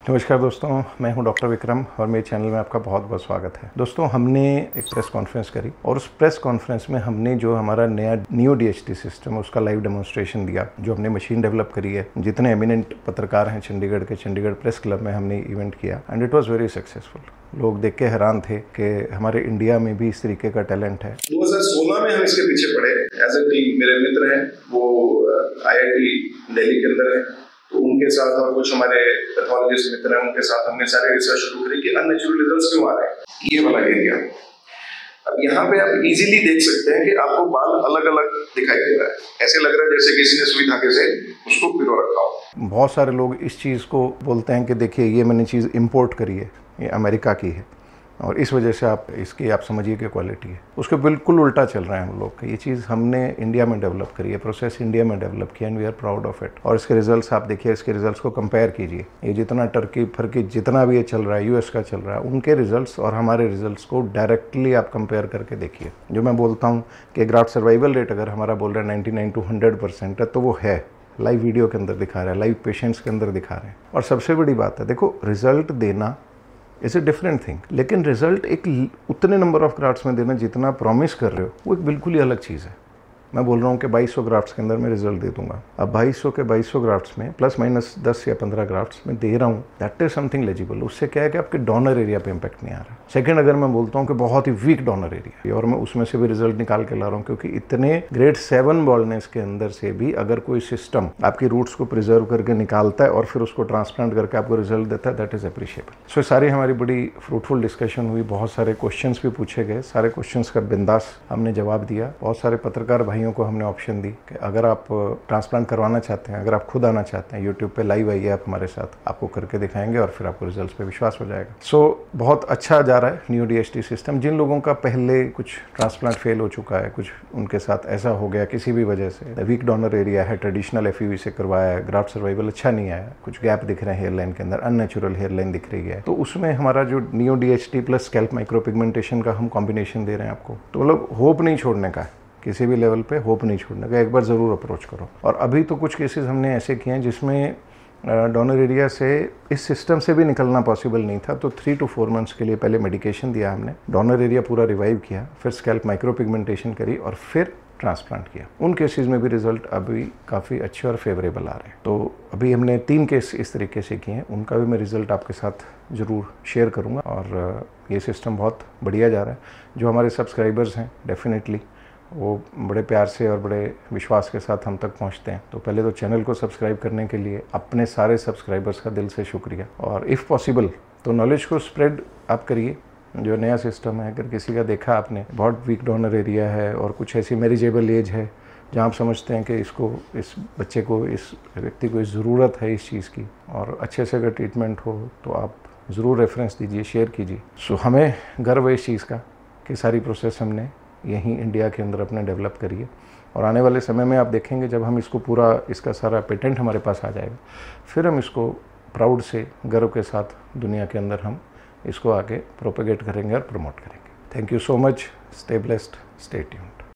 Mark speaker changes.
Speaker 1: नमस्कार दोस्तों, मैं हूं डॉक्टर विक्रम और मेरे चैनल में आपका बहुत बहुत स्वागत है। दोस्तों, हमने एक प्रेस कॉन्फ्रेंस करी और उस प्रेस कॉन्फ्रेंस में हमने जो हमारा नया नियो डीएचटी सिस्टम है उसका लाइव डेमोन्स्ट्रेशन दिया, जो हमने मशीन डेवलप करी है। जितने एमिनेंट पत्रकार हैं चंडीगढ़ के, चंडीगढ़ प्रेस क्लब में हमने इवेंट किया and it was very successful. लोग देख के हैरान थे कि हमारे इंडिया में भी इस तरीके का टैलेंट है।
Speaker 2: 2016 में हम इसके पीछे पड़े एज ए टीम। मेरे मित्र हैं वो IIT दिल्ली के अंदर है, तो उनके साथ और कुछ हमारे पैथोलॉजिस्ट मित्र हैं, उनके साथ हमने सारे रिसर्च शुरू करी कि अननेचुरल रिजल्ट्स क्यों आ रहे हैं। ये वाला एरिया, अब यहाँ पे आप इजीली देख सकते हैं कि आपको बाल अलग अलग दिखाई दे रहा है। ऐसे लग रहा है जैसे किसी ने सुई धागे से उसको पिरो रखा हो।
Speaker 1: बहुत सारे लोग इस चीज़ को बोलते हैं कि देखिए ये मैंने चीज़ इंपोर्ट करी है, ये अमेरिका की है और इस वजह से आप इसकी आप समझिए कि क्वालिटी है। उसके बिल्कुल उल्टा चल रहा है हम लोग का। ये चीज़ हमने इंडिया में डेवलप करी है, प्रोसेस इंडिया में डेवलप किया and we are proud of it. और इसके रिजल्ट्स आप देखिए, इसके रिजल्ट्स को कंपेयर कीजिए। ये जितना टर्की फर्की जितना भी ये चल रहा है, US का चल रहा है, उनके रिजल्ट्स और हमारे रिजल्ट्स को डायरेक्टली आप कंपेयर करके देखिए। जो मैं बोलता हूँ कि ग्राफ्ट सर्वाइवल रेट अगर हमारा बोल रहा है 99 to 100% है, तो वो है। लाइव वीडियो के अंदर दिखा रहा है, लाइव पेशेंट्स के अंदर दिखा रहे हैं। और सबसे बड़ी बात है, देखो रिजल्ट देना इज़ ए डिफरेंट थिंग, लेकिन रिजल्ट एक उतने नंबर ऑफ ग्राफ्ट्स में देना जितना प्रॉमिस कर रहे हो, वो एक बिल्कुल ही अलग चीज़ है। मैं बोल रहा हूँ कि 2200 ग्राफ्ट्स के अंदर मैं रिजल्ट दे दूंगा। अब 2200 के 2200 ग्राफ्ट्स में प्लस माइनस 10 या 15 ग्राफ्ट्स में दे रहा हूँ, दैट इज समथिंग लेजिबल। उससे क्या है कि आपके डोनर एरिया पे इम्पैक्ट नहीं आ रहा। सेकंड, अगर मैं बोलता हूँ कि बहुत ही वीक डोनर एरिया और मैं उसमें से भी रिजल्ट निकाल के ला रहा हूँ, क्योंकि इतने ग्रेड 7 बॉल्डनेस के अंदर से भी अगर कोई सिस्टम आपकी रूट्स को प्रिजर्व करके निकालता है और फिर उसको ट्रांसप्लांट करके आपको रिजल्ट देता है, दैट इज अप्रिशिएबल। सो सारी हमारी बड़ी फ्रूटफुल डिस्कशन हुई, बहुत सारे क्वेश्चन भी पूछे गए, सारे क्वेश्चन का बिंदास हमने जवाब दिया। बहुत सारे पत्रकार भाइयों को हमने ऑप्शन दी कि अगर आप ट्रांसप्लांट करवाना चाहते हैं, अगर आप खुद आना चाहते हैं, यूट्यूब पे लाइव आइए आप हमारे साथ, आपको करके दिखाएंगे और फिर आपको रिजल्ट्स पे विश्वास हो जाएगा। सो बहुत अच्छा जा रहा है नियो डीएचटी सिस्टम। जिन लोगों का पहले कुछ ट्रांसप्लांट फेल हो चुका है, कुछ उनके साथ ऐसा हो गया किसी भी वजह से, वीक डोनर एरिया है, ट्रेडिशनल FEV से करवाया है, ग्राफ्ट सर्वाइवल अच्छा नहीं आया, कुछ गैप दिख रहे हैं हेयरलाइन के अंदर, अननेचुरल हेयरलाइन दिख रही है, तो उसमें हमारा जो neo DHT plus scalp micropigmentation का हम कॉम्बिनेशन दे रहे हैं आपको। तो मतलब होप नहीं छोड़ने का, किसी भी लेवल पे होप नहीं छोड़ने का, एक बार ज़रूर अप्रोच करो। और अभी तो कुछ केसेस हमने ऐसे किए हैं जिसमें डोनर एरिया से इस सिस्टम से भी निकलना पॉसिबल नहीं था, तो 3 to 4 मंथ्स के लिए पहले मेडिकेशन दिया हमने, डोनर एरिया पूरा रिवाइव किया, फिर स्कैल्प माइक्रोपिगमेंटेशन करी और फिर ट्रांसप्लांट किया। उन केसेस में भी रिजल्ट अभी काफ़ी अच्छे और फेवरेबल आ रहे हैं। तो अभी हमने 3 केस इस तरीके से किए हैं, उनका भी मैं रिजल्ट आपके साथ ज़रूर शेयर करूँगा। और ये सिस्टम बहुत बढ़िया जा रहा है। जो हमारे सब्सक्राइबर्स हैं डेफिनेटली वो बड़े प्यार से और बड़े विश्वास के साथ हम तक पहुंचते हैं। तो पहले तो चैनल को सब्सक्राइब करने के लिए अपने सारे सब्सक्राइबर्स का दिल से शुक्रिया। और इफ़ पॉसिबल तो नॉलेज को स्प्रेड आप करिए। जो नया सिस्टम है, अगर किसी का देखा आपने बहुत वीक डोनर एरिया है और कुछ ऐसी मैरिजेबल एज है जहाँ आप समझते हैं कि इसको, इस बच्चे को, इस व्यक्ति को इस ज़रूरत है इस चीज़ की और अच्छे से अगर ट्रीटमेंट हो, तो आप ज़रूर रेफरेंस दीजिए, शेयर कीजिए। सो हमें गर्व है इस चीज़ का कि सारी प्रोसेस हमने यहीं इंडिया के अंदर अपने डेवलप करिए। और आने वाले समय में आप देखेंगे जब हम इसको पूरा, इसका सारा पेटेंट हमारे पास आ जाएगा, फिर हम इसको प्राउड से, गर्व के साथ दुनिया के अंदर हम इसको आगे प्रोपेगेट करेंगे और प्रमोट करेंगे। Thank you so much. Stay blessed, stay tuned.